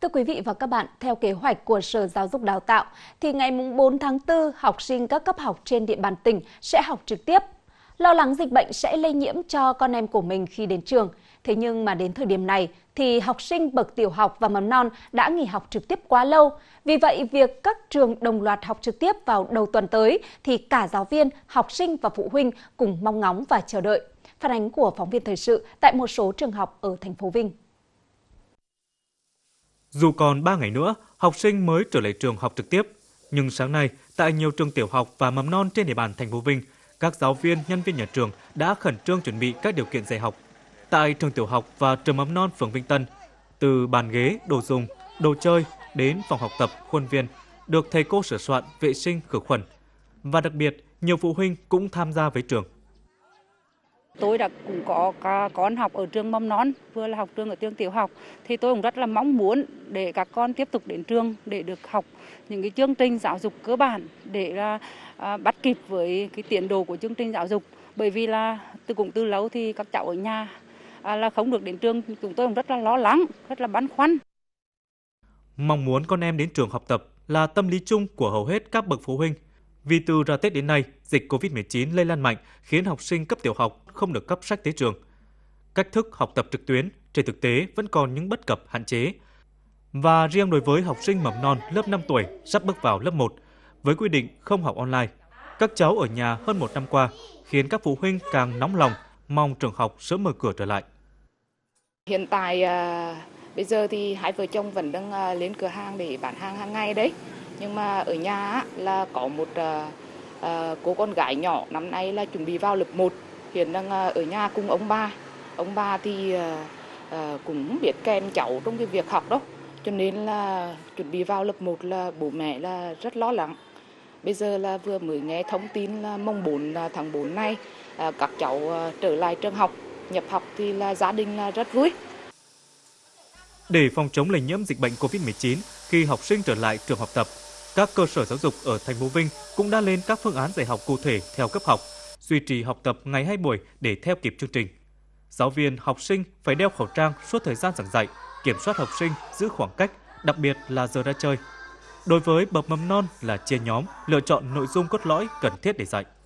Thưa quý vị và các bạn, theo kế hoạch của Sở Giáo dục Đào tạo, thì ngày 4 tháng 4, học sinh các cấp học trên địa bàn tỉnh sẽ học trực tiếp. Lo lắng dịch bệnh sẽ lây nhiễm cho con em của mình khi đến trường. Thế nhưng mà đến thời điểm này, thì học sinh bậc tiểu học và mầm non đã nghỉ học trực tiếp quá lâu. Vì vậy, việc các trường đồng loạt học trực tiếp vào đầu tuần tới thì cả giáo viên, học sinh và phụ huynh cùng mong ngóng và chờ đợi. Phản ánh của phóng viên thời sự tại một số trường học ở thành phố Vinh. Dù còn 3 ngày nữa, học sinh mới trở lại trường học trực tiếp, nhưng sáng nay, tại nhiều trường tiểu học và mầm non trên địa bàn thành phố Vinh, các giáo viên, nhân viên nhà trường đã khẩn trương chuẩn bị các điều kiện dạy học. Tại trường tiểu học và trường mầm non phường Vinh Tân, từ bàn ghế, đồ dùng, đồ chơi đến phòng học tập, khuôn viên, được thầy cô sửa soạn, vệ sinh, khử khuẩn. Và đặc biệt, nhiều phụ huynh cũng tham gia với trường. Tôi cũng có con học ở trường mầm non, vừa là học trường ở trường tiểu học, thì tôi cũng rất là mong muốn để các con tiếp tục đến trường để được học những cái chương trình giáo dục cơ bản để bắt kịp với cái tiến độ của chương trình giáo dục. Bởi vì là từ lâu thì các cháu ở nhà là không được đến trường, chúng tôi cũng rất là lo lắng, rất là băn khoăn. Mong muốn con em đến trường học tập là tâm lý chung của hầu hết các bậc phụ huynh. Vì từ ra Tết đến nay, dịch COVID-19 lây lan mạnh khiến học sinh cấp tiểu học không được cấp sách tới trường. Cách thức học tập trực tuyến trên thực tế vẫn còn những bất cập hạn chế. Và riêng đối với học sinh mầm non lớp 5 tuổi sắp bước vào lớp 1, với quy định không học online, các cháu ở nhà hơn một năm qua khiến các phụ huynh càng nóng lòng mong trường học sớm mở cửa trở lại. Hiện tại bây giờ thì hai vợ chồng vẫn đang lên cửa hàng để bán hàng hàng ngày đấy. Nhưng mà ở nhà là có một cô con gái nhỏ năm nay là chuẩn bị vào lớp 1, hiện đang ở nhà cùng ông bà. Ông bà thì cũng biết kèm cháu trong cái việc học đó, cho nên là chuẩn bị vào lớp 1 là bố mẹ là rất lo lắng. Bây giờ là vừa mới nghe thông tin là mùng 4 tháng 4 này các cháu trở lại trường học, nhập học thì là gia đình là rất vui. Để phòng chống lây nhiễm dịch bệnh COVID-19 khi học sinh trở lại trường học tập, các cơ sở giáo dục ở thành phố Vinh cũng đã lên các phương án dạy học cụ thể theo cấp học, duy trì học tập ngày 2 buổi để theo kịp chương trình. Giáo viên, học sinh phải đeo khẩu trang suốt thời gian giảng dạy, kiểm soát học sinh giữ khoảng cách, đặc biệt là giờ ra chơi. Đối với bậc mầm non là chia nhóm, lựa chọn nội dung cốt lõi cần thiết để dạy.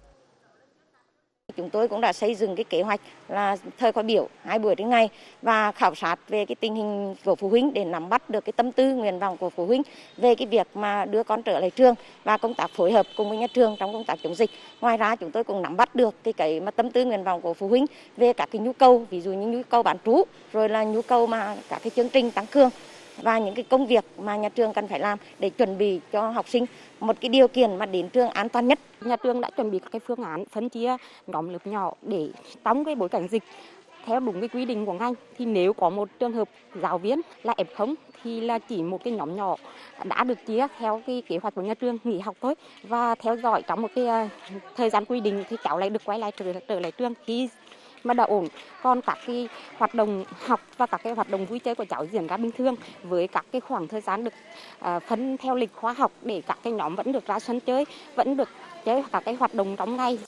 Chúng tôi cũng đã xây dựng cái kế hoạch là thời khóa biểu 2 buổi trên ngày và khảo sát về cái tình hình của phụ huynh để nắm bắt được cái tâm tư nguyện vọng của phụ huynh về cái việc mà đưa con trở lại trường và công tác phối hợp cùng với nhà trường trong công tác chống dịch. Ngoài ra chúng tôi cũng nắm bắt được cái mà tâm tư nguyện vọng của phụ huynh về các cái nhu cầu, ví dụ như nhu cầu bán trú, rồi là nhu cầu mà các cái chương trình tăng cường và những cái công việc mà nhà trường cần phải làm để chuẩn bị cho học sinh một cái điều kiện mà đến trường an toàn nhất. Nhà trường đã chuẩn bị các cái phương án phân chia nhóm lớp nhỏ để trong cái bối cảnh dịch theo đúng cái quy định của ngành, thì nếu có một trường hợp giáo viên là F0 thì là chỉ một cái nhóm nhỏ đã được chia theo cái kế hoạch của nhà trường nghỉ học thôi và theo dõi trong một cái thời gian quy định thì cháu lại được quay lại trở lại trường khi mà đã ổn. Còn các cái hoạt động học và các cái hoạt động vui chơi của cháu diễn ra bình thường với các cái khoảng thời gian được phân theo lịch khóa học để các cái nhóm vẫn được ra sân chơi, vẫn được chơi các cái hoạt động trong ngày.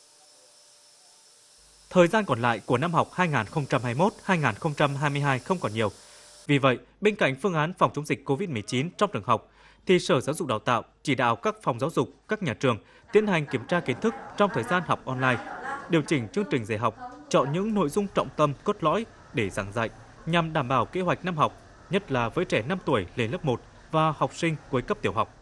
Thời gian còn lại của năm học 2021-2022 không còn nhiều. Vì vậy, bên cạnh phương án phòng chống dịch COVID-19 trong trường học, thì Sở Giáo dục Đào tạo chỉ đạo các phòng giáo dục, các nhà trường tiến hành kiểm tra kiến thức trong thời gian học online, điều chỉnh chương trình dạy học, chọn những nội dung trọng tâm cốt lõi để giảng dạy nhằm đảm bảo kế hoạch năm học, nhất là với trẻ 5 tuổi lên lớp 1 và học sinh cuối cấp tiểu học.